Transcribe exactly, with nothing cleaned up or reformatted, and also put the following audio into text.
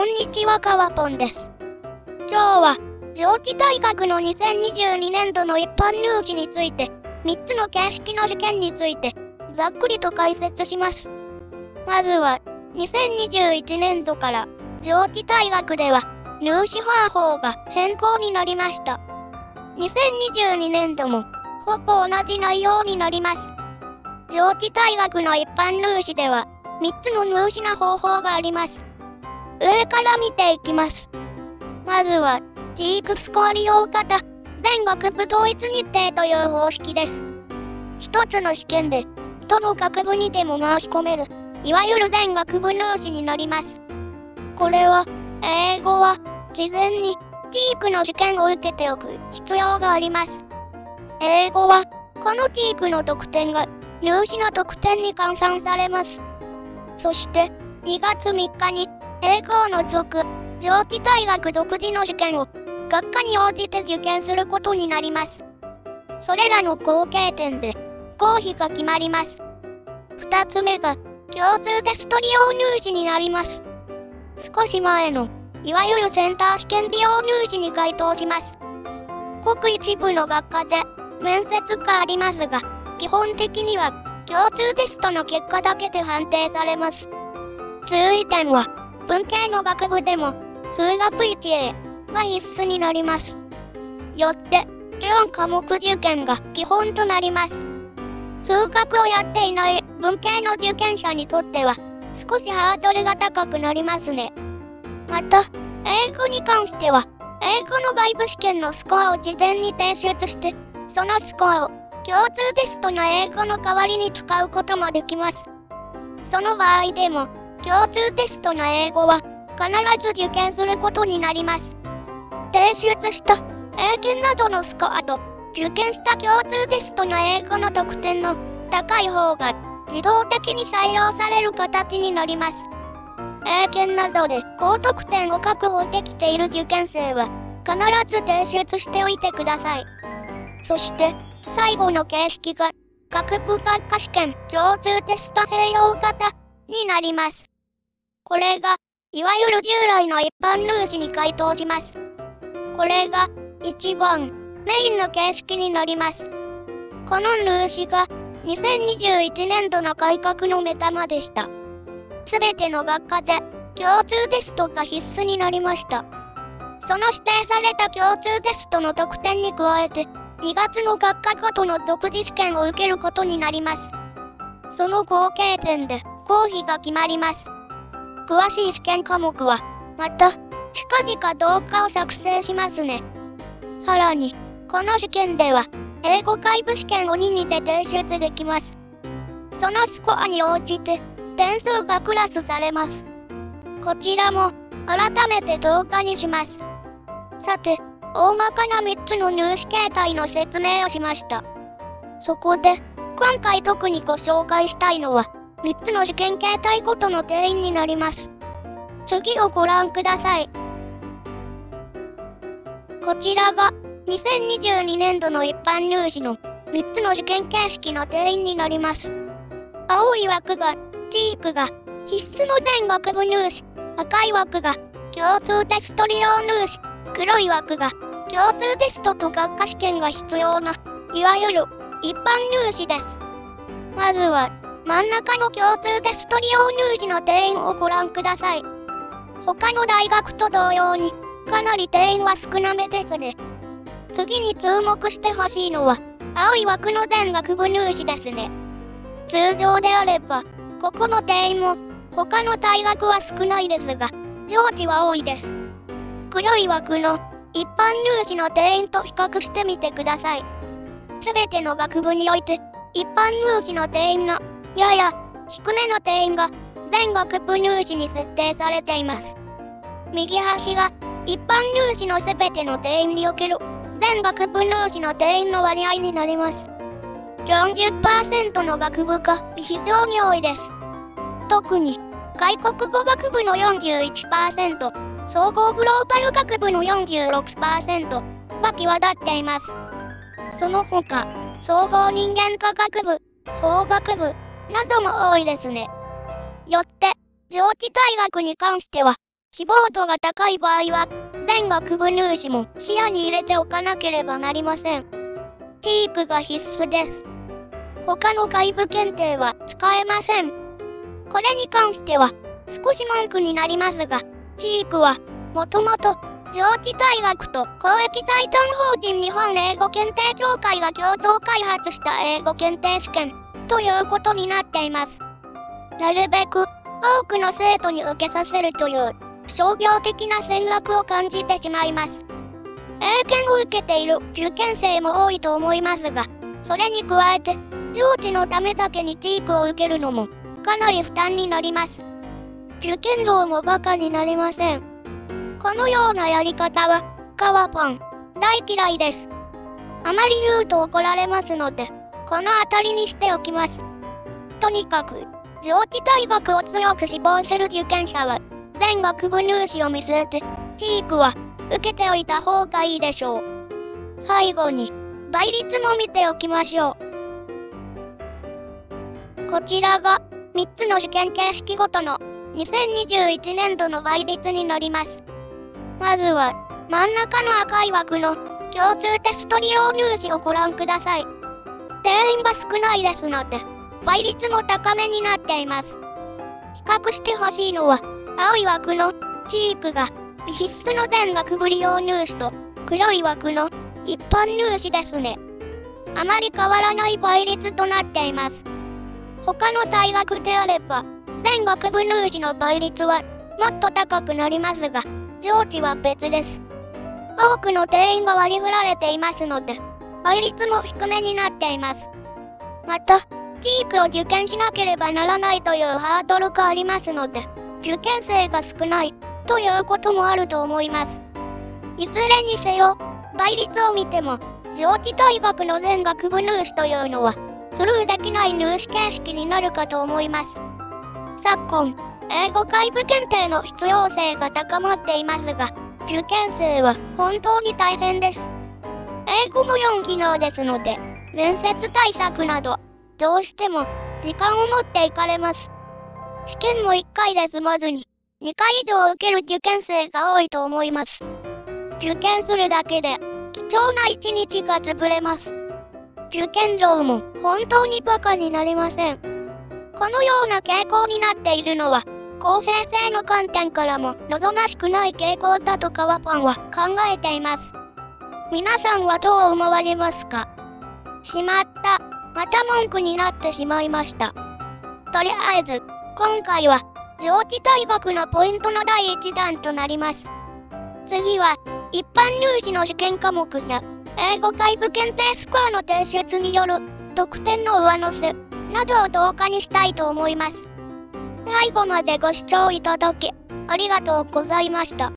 こんにちは、かわぽんです。今日は、上智大学のにせんにじゅうにねんどの一般入試について、みっつの形式の試験について、ざっくりと解説します。まずは、にせんにじゅういちねんどから、上智大学では、入試方法が変更になりました。にせんにじゅうにねんども、ほぼ同じ内容になります。上智大学の一般入試では、みっつの入試の方法があります。上から見ていきます。まずは、ジークスコア利用型、全学部統一日程という方式です。一つの試験で、どの学部にでも申し込める、いわゆる全学部入試になります。これは、英語は、事前に、ジークの試験を受けておく必要があります。英語は、このジークの得点が、入試の得点に換算されます。そして、にがつみっかに、英語を除く、上智大学独自の試験を、学科に応じて受験することになります。それらの合計点で、合否が決まります。二つ目が、共通テスト利用入試になります。少し前の、いわゆるセンター試験利用入試に該当します。ごく一部の学科で、面接がありますが、基本的には、共通テストの結果だけで判定されます。注意点は、文系の学部でも、数学 いちエー が必須になります。よって、よんかもく受験が基本となります。数学をやっていない文系の受験者にとっては、少しハードルが高くなりますね。また、英語に関しては、英語の外部試験のスコアを事前に提出して、そのスコアを共通テストの英語の代わりに使うこともできます。その場合でも、共通テストの英語は必ず受験することになります。提出した英検などのスコアと受験した共通テストの英語の得点の高い方が自動的に採用される形になります。英検などで高得点を確保できている受験生は必ず提出しておいてください。そして最後の形式が学部学科試験共通テスト併用型になります。これが、いわゆる従来の一般入試に該当します。これが、一番、メインの形式になります。この入試が、にせんにじゅういちねんどの改革の目玉でした。すべての学科で、共通テストが必須になりました。その指定された共通テストの得点に加えて、にがつの学科ごとの独自試験を受けることになります。その合計点で、合否が決まります。詳しい試験科目は、また、近々動画を作成しますね。さらに、この試験では、英語外部試験をににて提出できます。そのスコアに応じて、点数がクラスされます。こちらも、改めて動画にします。さて、大まかなみっつの入試形態の説明をしました。そこで、今回特にご紹介したいのは、みっつの試験形態ごとの定員になります。次をご覧ください。こちらが、にせんにじゅうにねんどの一般入試のみっつの試験形式の定員になります。青い枠が、ジークが、必須の全学部入試、赤い枠が、共通テスト利用入試、黒い枠が、共通テストと学科試験が必要な、いわゆる、一般入試です。まずは、真ん中の共通テスト利用入試の定員をご覧ください。他の大学と同様に、かなり定員は少なめですね。次に注目してほしいのは、青い枠の全学部入試ですね。通常であれば、ここの定員も、他の大学は少ないですが、上智は多いです。黒い枠の、一般入試の定員と比較してみてください。すべての学部において、一般入試の定員の、やや低めの定員が全学部入試に設定されています。右端が一般入試のすべての定員における全学部入試の定員の割合になります。よんじゅっパーセント の学部が非常に多いです。特に外国語学部の よんじゅういちパーセント、総合グローバル学部の よんじゅうろくパーセント が際立っています。その他、総合人間科学部、法学部、なども多いですね。よって、上智大学に関しては、 志望度が高い場合は、全学部入試も視野に入れておかなければなりません。チークが必須です。他の外部検定は使えません。これに関しては、少し文句になりますが、チークは、もともと、上智大学と公益財団法人日本英語検定協会が共同開発した英語検定試験ということになっています。なるべく多くの生徒に受けさせるという商業的な戦略を感じてしまいます。英検を受けている受験生も多いと思いますが、それに加えて上智のためだけにチークを受けるのもかなり負担になります。受験料もバカになりません。このようなやり方は、カワパン、大嫌いです。あまり言うと怒られますので、この辺りにしておきます。とにかく、上智大学を強く志望する受験者は、全学部入試を見据えて、チークは受けておいた方がいいでしょう。最後に、倍率も見ておきましょう。こちらが、みっつの試験形式ごとのにせんにじゅういちねんどの倍率になります。まずは、真ん中の赤い枠の共通テスト利用入試をご覧ください。定員が少ないですので、倍率も高めになっています。比較してほしいのは、青い枠のチークが必須の全学部利用入試と黒い枠の一般入試ですね。あまり変わらない倍率となっています。他の大学であれば、全学部入試の倍率はもっと高くなりますが、上智は別です。多くの定員が割り振られていますので、倍率も低めになっています。また、チークを受験しなければならないというハードルがありますので、受験生が少ないということもあると思います。いずれにせよ、倍率を見ても、上智大学の全学部入試というのは、スルーできない入試形式になるかと思います。昨今、英語外部検定の必要性が高まっていますが、受験生は本当に大変です。英語もよん技能ですので、面接対策など、どうしても時間を持っていかれます。試験もいっかいで済まずに、にかい以上受ける受験生が多いと思います。受験するだけで、貴重ないちにちが潰れます。受験料も本当にバカになりません。このような傾向になっているのは、公平性の観点からも望ましくない傾向だとカワパンは考えています。皆さんはどう思われますか？しまった。また文句になってしまいました。とりあえず、今回は上智大学のポイントのだいいちだんとなります。次は、一般入試の試験科目や、英語外部検定スコアの提出による得点の上乗せなどを動画にしたいと思います。最後までご視聴いただき、ありがとうございました。